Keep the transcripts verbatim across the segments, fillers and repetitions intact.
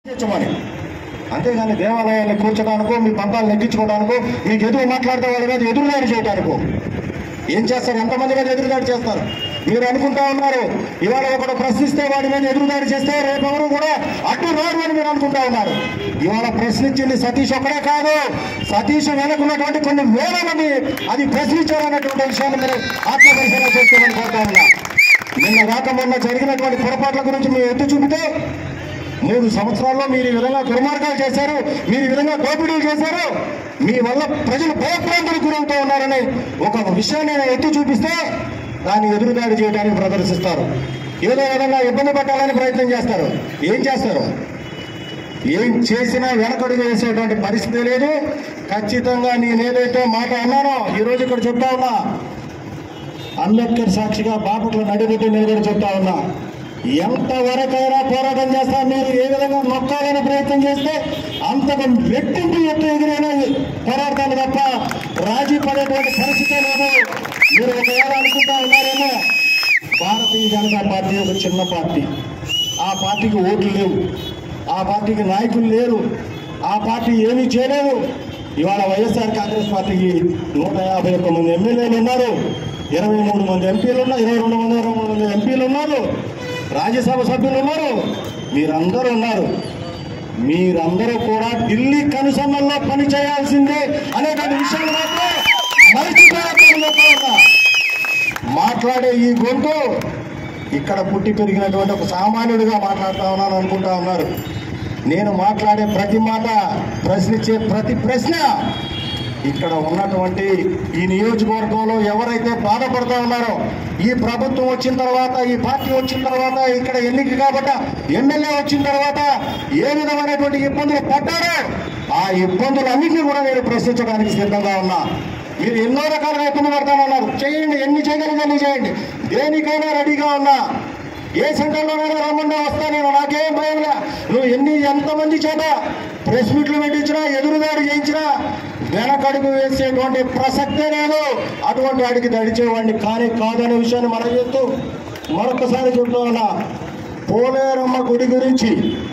అంతేగాని దేవాలయాన్ని కూర్చోడానికో మీ పంతాలు నెగ్గించుకోవడానికో మీకు ఎదురు మాట్లాడితే వాళ్ళ మీద ఎదురుదాడి చేయడానికో ఏం చేస్తారు? ఎంతమంది మీద ఎదురుదాడి చేస్తారు? మీరు అనుకుంటా ఉన్నారు ఇవాళ ఒకడు ప్రశ్నిస్తే వాడి మీద ఎదురుదాడి చేస్తే రేపెవరు కూడా అడ్డు రాడు అని మీరు అనుకుంటా ఉన్నారు. ఇవాళ ప్రశ్నించింది సతీష్ ఒక్కడే కాదు, సతీష్ వెనకున్నటువంటి కొన్ని వేల మంది అది ప్రశ్నించారన్నటువంటి విషయాన్ని మీరు ఆత్మపరిశీలన చేసుకోమని కోరుతా ఉన్నా. నిన్న రాక మొన్న జరిగినటువంటి పొరపాట్ల గురించి మీరు ఎత్తి చూపితే మూడు సంవత్సరాల్లో మీరు ఈ విధంగా దుర్మార్గాలు చేశారు, మీరు ఈ విధంగా దోపిడీలు చేశారు, మీ వల్ల ప్రజలు భయభ్రాంతులకు గురవుతూ ఉన్నారని ఒక విషయాన్ని ఎత్తి చూపిస్తే దాన్ని ఎదురుదాడి చేయడానికి ప్రదర్శిస్తారు. ఏదో విధంగా ఇబ్బంది పెట్టాలని ప్రయత్నం చేస్తారు. ఏం చేస్తారు? ఏం చేసినా వెనకడుగు వేసేటువంటి పరిస్థితి లేదు. ఖచ్చితంగా నేనేదైతే మాట అన్నానో ఈరోజు ఇక్కడ చెప్తా ఉన్నా, అంబేద్కర్ సాక్షిగా బాపట్ల నడిపెట్టి నిలబడి చెప్తా ఉన్నా, ఎంతవరకైనా పోరాటం చేస్తా. మీరు ఏ విధంగా నొక్కాలని ప్రయత్నం చేస్తే అంతకు రెట్టింపు ఎత్తు ఎదురైనా పోరాడతాను తప్ప రాజీ పడేటువంటి పరిస్థితే లేదు. మీరు ఒకవేళ అనుకుంటా ఉన్నారేమో భారతీయ జనతా పార్టీ ఒక చిన్న పార్టీ, ఆ పార్టీకి ఓట్లు లేవు, ఆ పార్టీకి నాయకులు లేరు, ఆ పార్టీ ఏమీ చేయలేదు. ఇవాళ వైఎస్ఆర్ కాంగ్రెస్ పార్టీకి నూట యాభై ఒక్క మంది ఎమ్మెల్యేలు ఉన్నారు, ఇరవై మూడు మంది ఎంపీలు ఉన్నారు, ఇరవై రెండు మంది ఇరవై మూడు మంది ఎంపీలు ఉన్నారు, రాజ్యసభ సభ్యులు ఉన్నారు, మీరందరూ ఉన్నారు. మీరందరూ కూడా ఢిల్లీ కనుసన్నల్లో పని చేయాల్సిందే అనేటువంటి విషయాలు మాత్రం మరిచిపోయారు. మాట్లాడే ఈ గొంతు ఇక్కడ పుట్టి పెరిగినటువంటి ఒక సామాన్యుడిగా మాట్లాడుతా ఉన్నాను అనుకుంటా ఉన్నారు. నేను మాట్లాడే ప్రతి మాట, ప్రశ్నించే ప్రతి ప్రశ్న ఇక్కడ ఉన్నటువంటి ఈ నియోజకవర్గంలో ఎవరైతే బాధపడుతూ ఉన్నారో, ఈ ప్రభుత్వం వచ్చిన తర్వాత, ఈ పార్టీ వచ్చిన తర్వాత, ఇక్కడ ఎన్నిక కాబట్టి ఎమ్మెల్యే వచ్చిన తర్వాత ఏ విధమైనటువంటి ఇబ్బందులు పడ్డారో ఆ ఇబ్బందులన్నింటినీ కూడా నేను ప్రశ్నించడానికి సిద్ధంగా ఉన్నా. మీరు ఎన్నో రకాలుగా ఇబ్బంది పడతామన్నారు, చేయండి, ఎన్ని చేయగలిగి అన్ని చేయండి, దేనికైనా రెడీగా ఉన్నా. ఏ సెంటర్లోనైనా రమ్మన్నా వస్తా నేను, నాకేం భయంలే. నువ్వు ఎన్ని ఎంతమంది చేత ప్రెస్ మీట్లు పెట్టించినా, ఎదురుదాడి చేయించినా వెనకడుగు వేసేటువంటి ప్రసక్తే లేదు. అటువంటి వాడికి దడిచేవాడిని కానీ కాదనే విషయాన్ని మనం చెప్తూ మరొకసారి చెప్తూ ఉన్నా, పోలేరమ్మ గుడి గురించి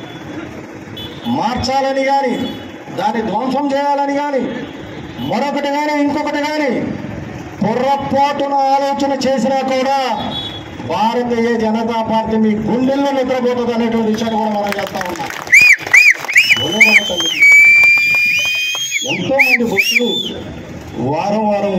మార్చాలని కానీ, దాన్ని ధ్వంసం చేయాలని కానీ, మరొకటి కానీ ఇంకొకటి కానీ పొర్రపాటున ఆలోచన చేసినా కూడా భారతీయ జనతా పార్టీ మీ గుండెల్లో నిద్రపోతుంది అనేటువంటి విషయాన్ని కూడా మనం చేస్తా ఉన్నాం. ఎంతో మంది భక్తులు వారం వారం